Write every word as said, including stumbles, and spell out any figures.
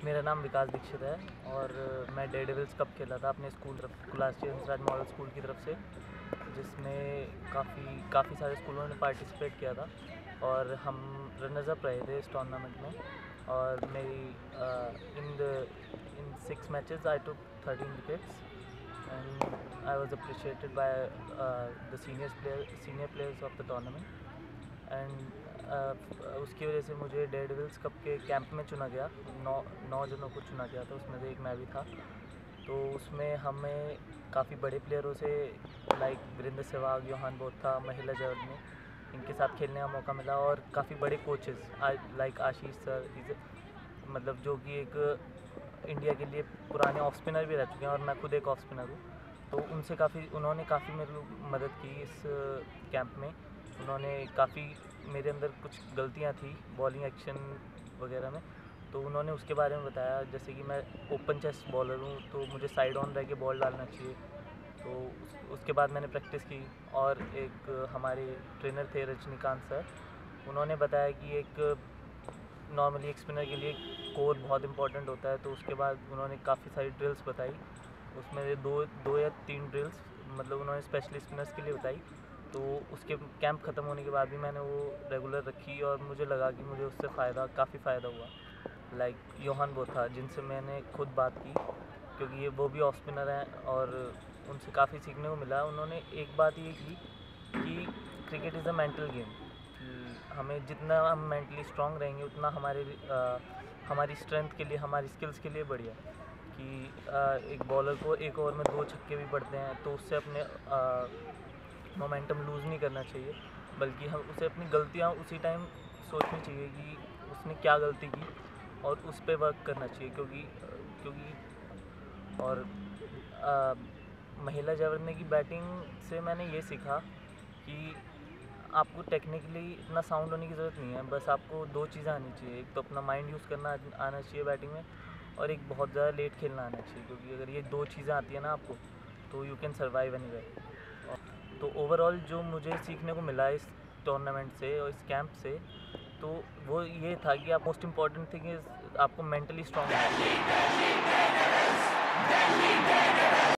मेरा नाम विकास दीक्षित है और मैं डेयरडेविल्स कप खेला था अपने स्कूल तरफ कुलास्ट्री हंसराज मॉडल स्कूल की तरफ से, जिसमें काफ़ी काफ़ी सारे स्कूलों ने पार्टिसिपेट किया था और हम रनर्स अप रहे थे इस टूर्नामेंट में। और मेरी in the in six matches I took thirteen wickets and I was appreciated by the senior player senior players of the tournament and uh, उसकी वजह से मुझे डेयरडेविल्स कप के कैंप में चुना गया। नौ नौ जनों को चुना गया था, उसमें से एक मैं भी था। तो उसमें हमें काफ़ी बड़े प्लेयरों से like Virender Sehwag, Johan Botha, Mahela जर्नी, इनके साथ खेलने का मौका मिला और काफ़ी बड़े कोचेस लाइक आशीष सर, मतलब जो कि एक इंडिया के लिए पुराने ऑफ स्पिनर भी रह चुके हैं और मैं खुद एक ऑफ स्पिनर हूँ। तो उनसे काफ़ी उन्होंने काफ़ी मेरी मदद की इस कैंप में। उन्होंने काफ़ी मेरे अंदर कुछ गलतियां थी बॉलिंग एक्शन वगैरह में, तो उन्होंने उसके बारे में बताया। जैसे कि मैं ओपन चेस्ट बॉलर हूँ तो मुझे साइड ऑन रह के बॉल डालना चाहिए। तो उस, उसके बाद मैंने प्रैक्टिस की और एक हमारे ट्रेनर थे रजनीकांत सर, उन्होंने बताया कि एक नॉर्मली एक स्पिनर के लिए कोर बहुत इंपॉर्टेंट होता है। तो उसके बाद उन्होंने काफ़ी सारी ड्रिल्स बताई, उसमें दो दो या तीन ड्रिल्स मतलब उन्होंने स्पेशली स्पिनर्स के लिए बताई। तो उसके कैंप ख़त्म होने के बाद भी मैंने वो रेगुलर रखी और मुझे लगा कि मुझे उससे फ़ायदा काफ़ी फ़ायदा हुआ। लाइक योहान बोथा, जिनसे मैंने खुद बात की क्योंकि ये वो भी ऑफ स्पिनर हैं और उनसे काफ़ी सीखने को मिला। उन्होंने एक बात ये की कि cricket is a mental game, कि हमें जितना हम मेंटली स्ट्रांग रहेंगे उतना हमारे आ, हमारी स्ट्रेंथ के लिए, हमारी स्किल्स के लिए बढ़िया। कि आ, एक बॉलर को एक ओवर में दो छक्के भी पड़ते हैं तो उससे अपने आ, मोमेंटम लूज़ नहीं करना चाहिए, बल्कि हम उसे अपनी गलतियाँ उसी टाइम सोचनी चाहिए कि उसने क्या गलती की और उस पर वर्क करना चाहिए। क्योंकि क्योंकि और आ, महिला जवर्ने की बैटिंग से मैंने ये सीखा कि आपको टेक्निकली इतना साउंड होने की ज़रूरत नहीं है, बस आपको दो चीज़ें आनी चाहिए। एक तो अपना माइंड यूज़ करना आना चाहिए बैटिंग में, और एक बहुत ज़्यादा लेट खेलना आना चाहिए। क्योंकि अगर ये दो चीज़ें आती हैं ना आपको, तो यू कैन सर्वाइव एनीवेयर। तो ओवरऑल जो मुझे सीखने को मिला इस टूर्नामेंट से और इस कैंप से, तो वो ये था कि आप मोस्ट इम्पॉर्टेंट थिंग इज़ आपको मेंटली स्ट्रांग